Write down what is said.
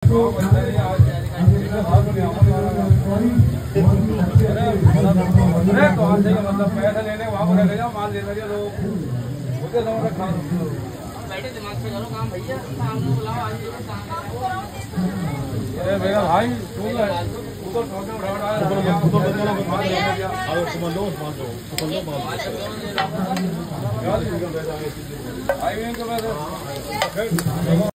मतलब पैसा लेने वहाँ पर ले जाओ, माल ले जाओ लोग मुझे समझ रखा बैठे दिमाग से करो काम भैया, सामने बुलाओ आज मेरा भाई ऊपर उठा